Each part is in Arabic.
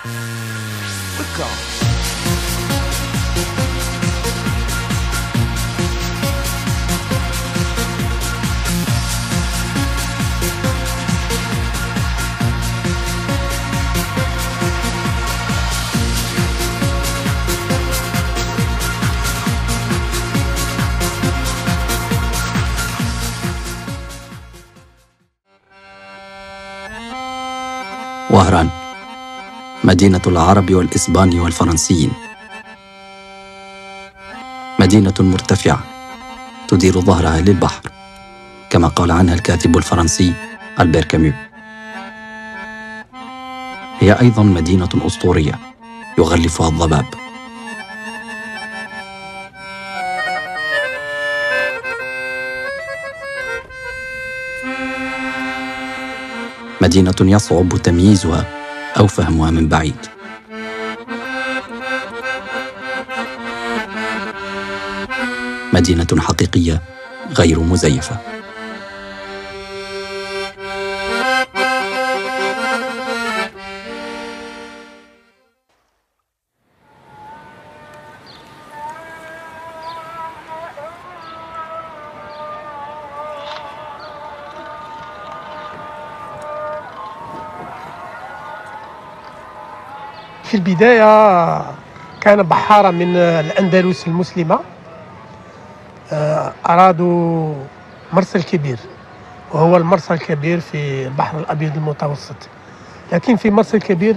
وهران، مدينة العرب والإسبان والفرنسيين. مدينة مرتفعة تدير ظهرها للبحر، كما قال عنها الكاتب الفرنسي ألبير كاميو. هي أيضا مدينة أسطورية يغلفها الضباب. مدينة يصعب تمييزها أو فهمها من بعيد. مدينة حقيقية غير مزيفة. في البداية كان بحارة من الأندلس المسلمة أرادوا مرسى كبير، وهو المرسى الكبير في البحر الأبيض المتوسط. لكن في مرسى الكبير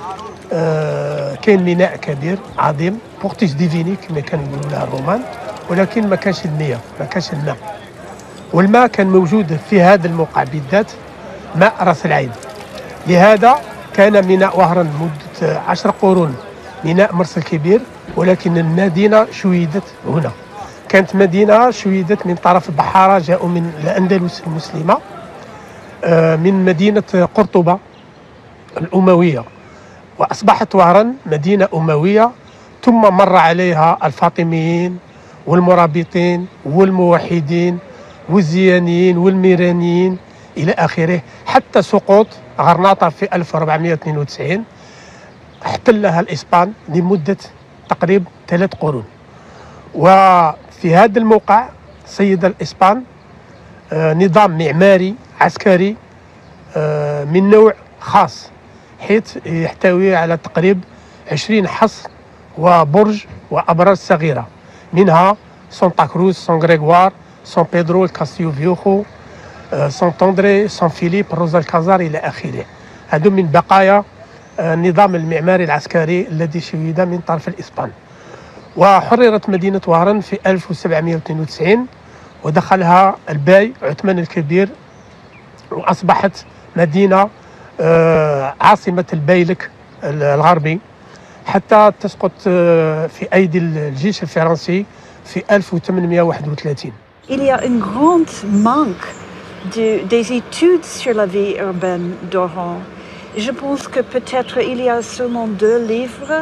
كان ميناء كبير عظيم، بورتيس ديفيني كما كانوا يقولوا لها الرومان، ولكن ما كانش المياه، ما كانش الماء. والماء كان موجود في هذا الموقع بالذات، ماء راس العين. لهذا كان ميناء وهران مدة 10 قرون ميناء مرسى الكبير، ولكن المدينة شيدت هنا. كانت مدينة شيدت من طرف البحارة جاءوا من الأندلس المسلمة، من مدينة قرطبة الأموية، وأصبحت وهران مدينة أموية. ثم مر عليها الفاطميين والمرابطين والموحدين والزيانيين والميرانيين إلى آخره، حتى سقوط غرناطة في 1492 احتلها الإسبان لمدة تقريبا 3 قرون. وفي هذا الموقع سيد الإسبان نظام معماري عسكري من نوع خاص، حيث يحتوي على تقريبا 20 حصن وبرج وأبراج صغيرة، منها سانتا كروز، سان غريغوار، سان بيدرو، الكاستيو فيوخو، سانت أندري، سان فيليب، روزا الكازار إلى آخره. هذو من بقايا النظام المعماري العسكري الذي شيد من طرف الإسبان. وحررت مدينة وهران في 1792 ودخلها الباي عثمان الكبير، وأصبحت مدينة عاصمة البيلك الغربي، حتى تسقط في أيدي الجيش الفرنسي في 1831. Il y a une grande manque des études sur la vie urbaine d'Oran. Je pense que peut-être il y a seulement 2 livres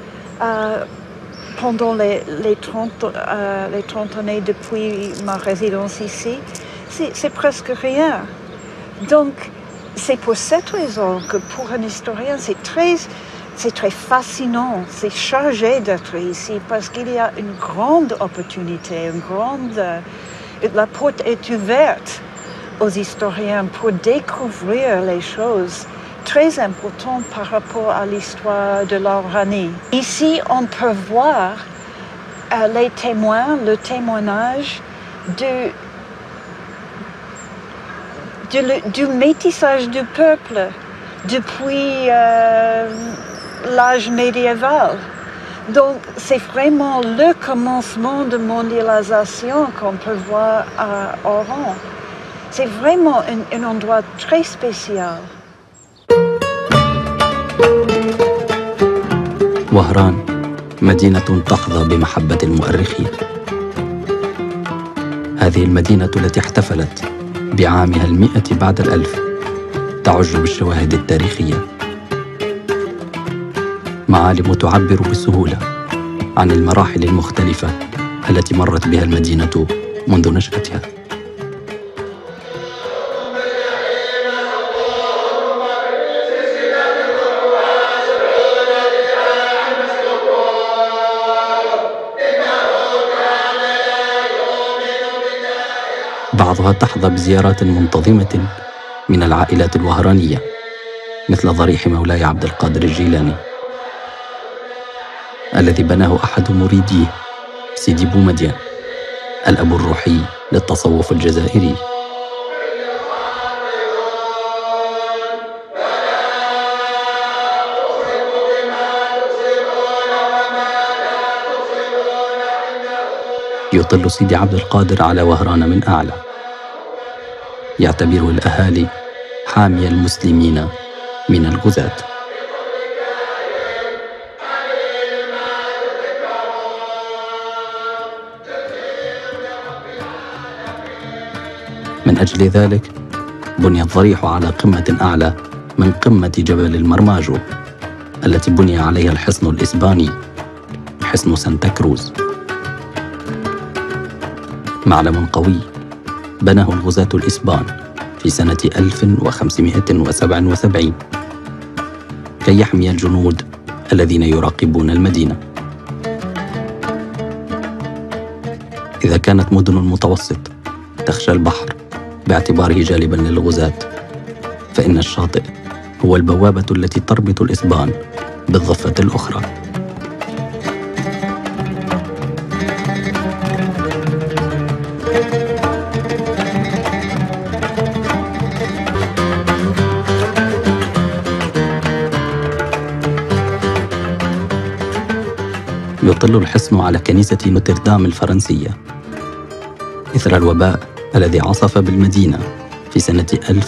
pendant les 30 années depuis ma résidence ici. C'est presque rien. Donc, c'est pour cette raison que pour un historien, c'est très fascinant, c'est chargé d'être ici parce qu'il y a une grande opportunité, la porte est ouverte aux historiens pour découvrir les choses très importantes par rapport à l'histoire de l'Oranie. Ici, on peut voir les témoins, le témoignage du métissage du peuple depuis l'âge médiéval. Donc, c'est vraiment le commencement de mondialisation qu'on peut voir à Oran. C'est vraiment un endroit très spécial. وهران مدينة تحظى بمحبة المؤرخين. هذه المدينة التي احتفلت بعامها 100 بعد 1000 تعج بالشواهد التاريخية، معالم تعبر بسهولة عن المراحل المختلفة التي مرت بها المدينة منذ نشأتها. بعضها تحظى بزيارات منتظمة من العائلات الوهرانية، مثل ضريح مولاي عبد القادر الجيلاني الذي بناه أحد مريديه سيدي بومدين، الأب الروحي للتصوف الجزائري. يطل سيدي عبد القادر على وهران من أعلى، يعتبره الأهالي حامي المسلمين من الغزاة. من أجل ذلك بني الضريح على قمة أعلى من قمة جبل المرماجو التي بني عليها الحصن الإسباني، حصن سانتا كروز. معلم قوي بناه الغزاة الإسبان في سنة 1577 كي يحمي الجنود الذين يراقبون المدينة. إذا كانت مدن المتوسط تخشى البحر باعتباره جالباً للغزاة، فإن الشاطئ هو البوابة التي تربط الإسبان بالضفة الأخرى. يطل الحصن على كنيسة نوتردام الفرنسية إثر الوباء الذي عصف بالمدينة في سنة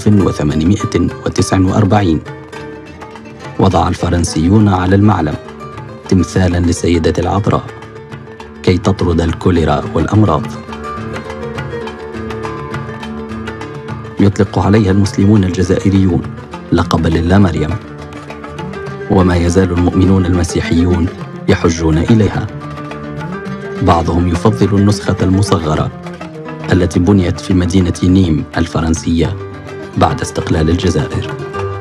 1849. وضع الفرنسيون على المعلم تمثالاً للسيدة العذراء كي تطرد الكوليرا والأمراض. يطلق عليها المسلمون الجزائريون لقب للا مريم، وما يزال المؤمنون المسيحيون يحجون إليها. بعضهم يفضل النسخة المصغرة التي بنيت في مدينة نيم الفرنسية بعد استقلال الجزائر.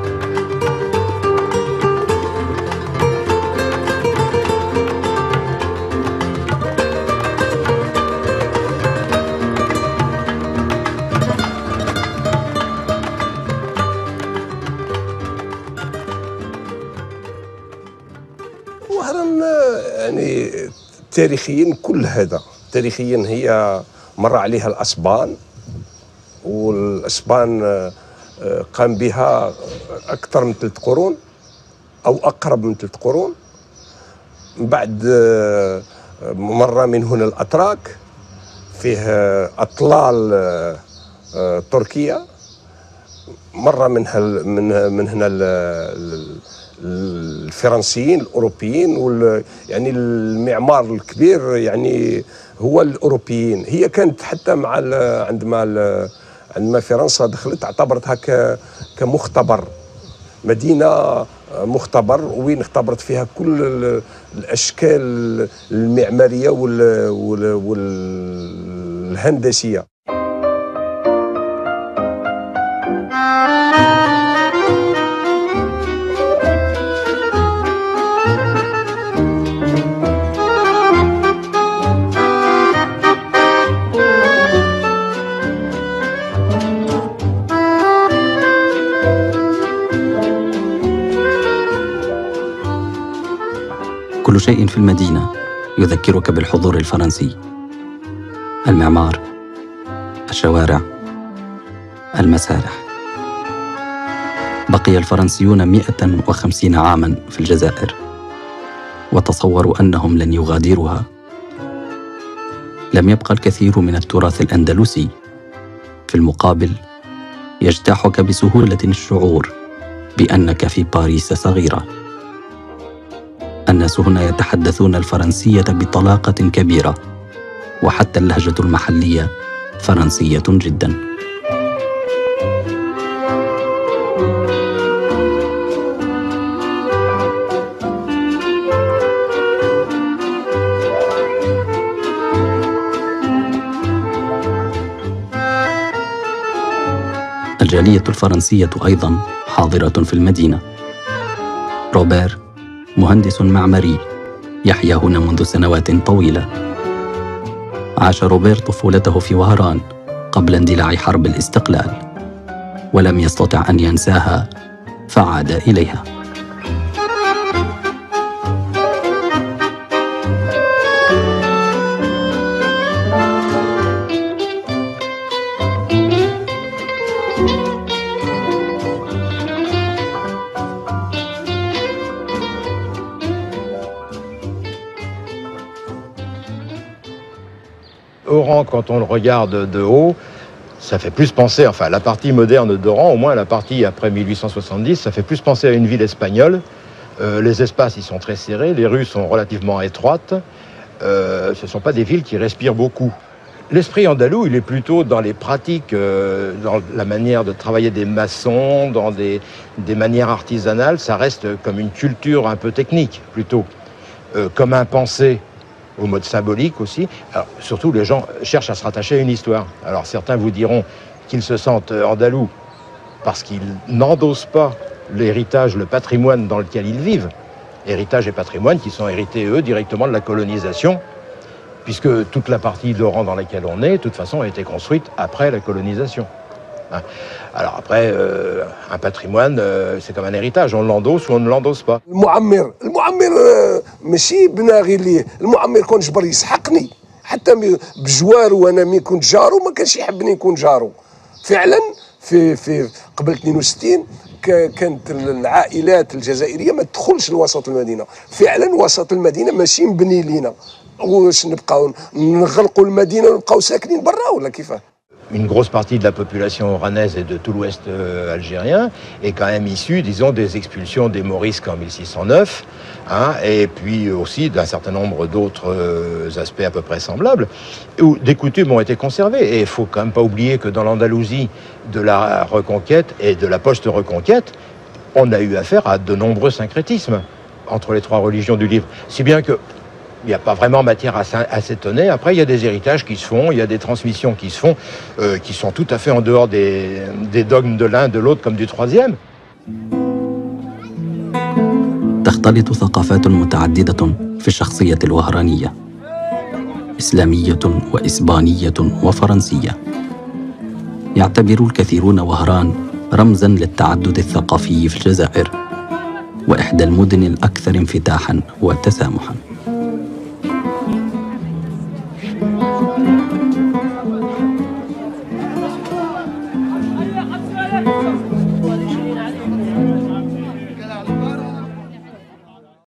وهران يعني تاريخيا كل هذا تاريخيا هي مر عليها الأسبان، والأسبان قام بها أكثر من 3 قرون أو أقرب من 3 قرون. من بعد مر من هنا الأتراك، فيه أطلال تركيا، مر من هنا الفرنسيين الأوروبيين، يعني المعمار الكبير يعني هو الأوروبيين. هي كانت حتى مع عندما فرنسا دخلت اعتبرتها كمختبر، مدينة مختبر وين اختبرت فيها كل الأشكال المعمارية والهندسية. كل شيء في المدينة يذكرك بالحضور الفرنسي: المعمار، الشوارع، المسارح. بقي الفرنسيون 150 عاماً في الجزائر، وتصوروا أنهم لن يغادروها. لم يبقى الكثير من التراث الأندلسي. في المقابل يجتاحك بسهولة الشعور بأنك في باريس صغيرة. الناس هنا يتحدثون الفرنسية بطلاقة كبيرة، وحتى اللهجة المحلية فرنسية جدا. الجالية الفرنسية أيضا حاضرة في المدينة. روبير مهندس معماري يحيا هنا منذ سنوات طويلة. عاش روبير طفولته في وهران قبل اندلاع حرب الاستقلال، ولم يستطع أن ينساها فعاد إليها. Oran, quand on le regarde de haut, ça fait plus penser, enfin la partie moderne d'Oran, au moins la partie après 1870, ça fait plus penser à une ville espagnole. Les espaces y sont très serrés, les rues sont relativement étroites. Ce ne sont pas des villes qui respirent beaucoup. L'esprit andalou, il est plutôt dans les pratiques, dans la manière de travailler des maçons, dans des manières artisanales. Ça reste comme une culture un peu technique, plutôt. Comme un pensée, au mode symbolique aussi. Alors, surtout, les gens cherchent à se rattacher à une histoire. Alors, certains vous diront qu'ils se sentent andalous parce qu'ils n'endossent pas l'héritage, le patrimoine dans lequel ils vivent. Héritage et patrimoine qui sont hérités, eux, directement de la colonisation, puisque toute la partie d'Oran dans laquelle on est, de toute façon, a été construite après la colonisation. Alors après, un patrimoine, c'est comme un héritage, on l'endosse ou on ne l'endosse pas. المعمر ماشي بنا غير ليه، المعمر كون جبر يسحقني حتى بجوارو، وانا مين كنت جارو ما كانش يحبني نكون جارو. فعلا في قبل 62 كانت العائلات الجزائريه ما تدخلش لوسط المدينه، فعلا وسط المدينه ماشي مبني لينا، واش نبقاو نغلقوا المدينه ونبقاو ساكنين برا ولا كيفاه؟ Une grosse partie de la population oranaise et de tout l'ouest algérien est quand même issue, disons, des expulsions des Morisques en 1609, et puis aussi d'un certain nombre d'autres aspects à peu près semblables, où des coutumes ont été conservées. Et il ne faut quand même pas oublier que dans l'Andalousie de la Reconquête et de la post-Reconquête, on a eu affaire à de nombreux syncrétismes entre les trois religions du livre. Si bien que il n'y a pas vraiment matière à s'étonner. Après, il y a des héritages qui se font, il y a des transmissions qui se font, qui sont tout à fait en dehors des dogmes de l'un, de l'autre, comme du troisième. تختلط ثقافات متعددة في الشخصية الوهرانية، إسلامية وإسبانية وفرنسية. يعتبر الكثيرون وهران رمزاً للتعدد الثقافي في الجزائر، وإحدى المدن الأكثر انفتاحاً وتسامحاً.